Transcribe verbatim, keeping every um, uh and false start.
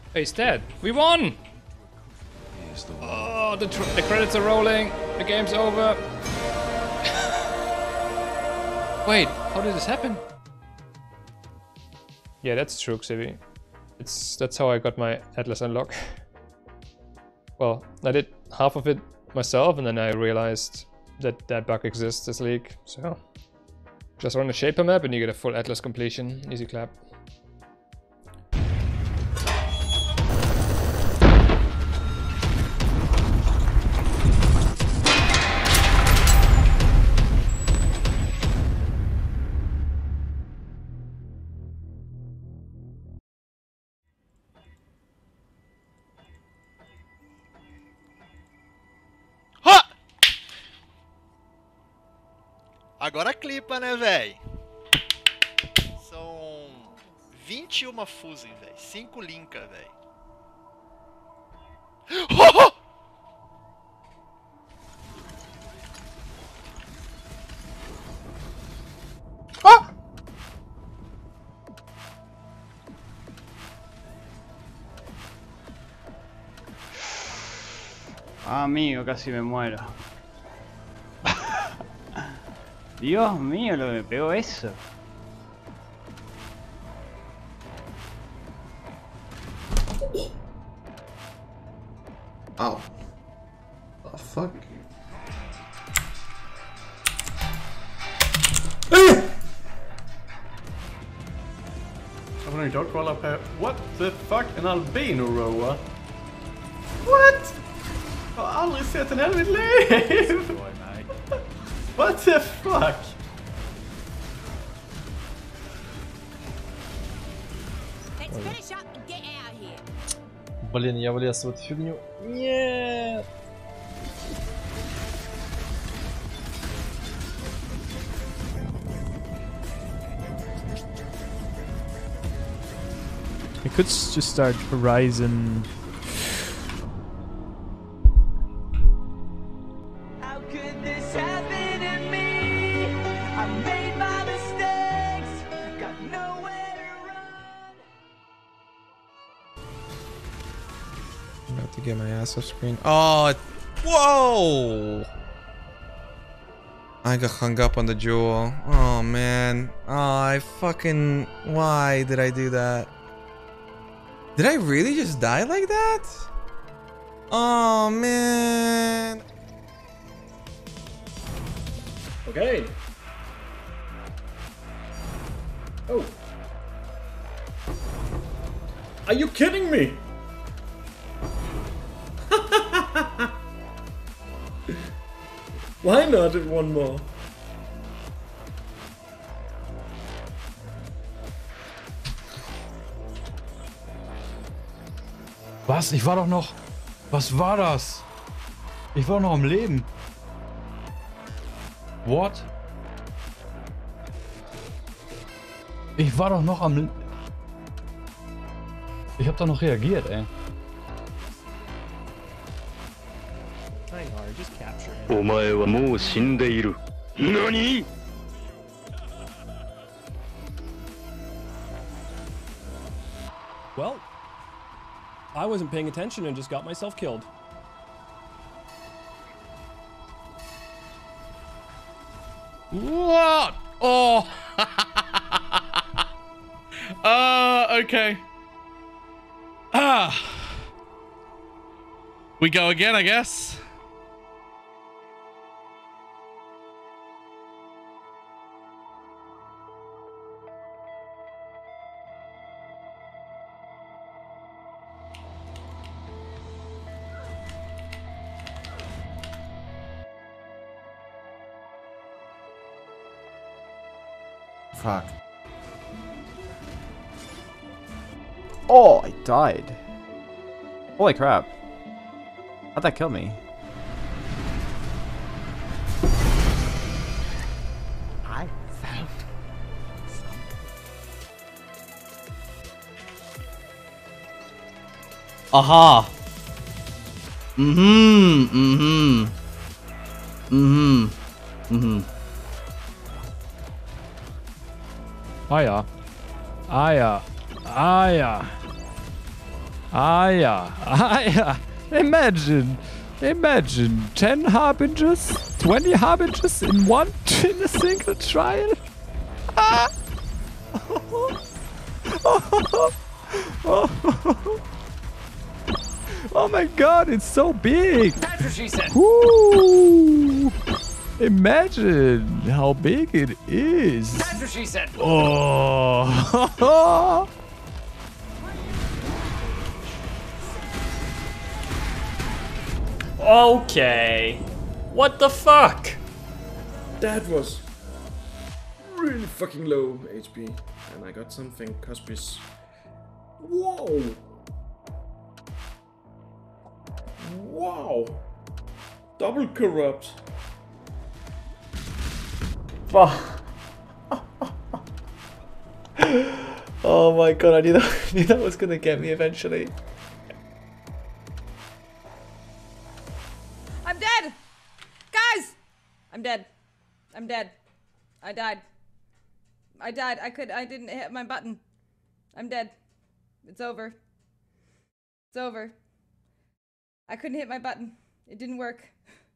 He's dead. We won! Oh, the, tr the credits are rolling. The game's over. Wait, how did this happen? Yeah, that's true, Xivi. It's that's how I got my Atlas unlock. Well, I did half of it myself, and then I realized that that bug exists, this leak. So just run a shaper map, and you get a full Atlas completion. Easy clap. Agora clipa, né, véi? São vinte e uma Fusen, véi. cinco Linka, véi. Oh! ¡Ah! Amigo, casi me muero. Dios mío, lo que me pegó eso. Ow. Oh, fuck. Jag får inte kolla på... What the fuck? En albino roa? What? Jag har aldrig sett en hel mitt liv! What the fuck? Блин, я влез в эту фигню. Нет! I could just start Horizon. How could this happen to me? I made my mistakes, got nowhere to run. I'm about to get my ass off screen. Oh, whoa! I got hung up on the jewel. Oh man. Oh, I fucking. Why did I do that? Did I really just die like that? Oh man. Okay. Oh. Are you kidding me? Why not one more? Was? Ich war doch noch... Was war das? Ich war noch am Leben. What? Ich war doch noch am... Ich hab doch noch reagiert, ey. Nani? Well, I wasn't paying attention and just got myself killed. What? Oh. uh, okay. Ah. We go again, I guess. Fuck. Oh, I died. Holy crap. How'd that kill me? I found Aha. Mhm, mhm. Mhm. Mhm. Ah ja. Ah ja. Ah ja. Ah, yeah. Ah, yeah. Imagine. Imagine. ten harbingers, twenty harbingers in one, in a single trial. Ah! Oh my god, it's so big! That's what she said! Woo! Imagine how big it is! That's what she said! Oh! Okay. What the fuck? That was really fucking low H P. And I got something cuspious. Whoa! Wow! Double corrupt. Fuck. Oh my god, I knew that, I knew that was gonna get me eventually. I'm dead! Guys! I'm dead. I'm dead. I died. I died. I could- I didn't hit my button. I'm dead. It's over. It's over. I couldn't hit my button. It didn't work.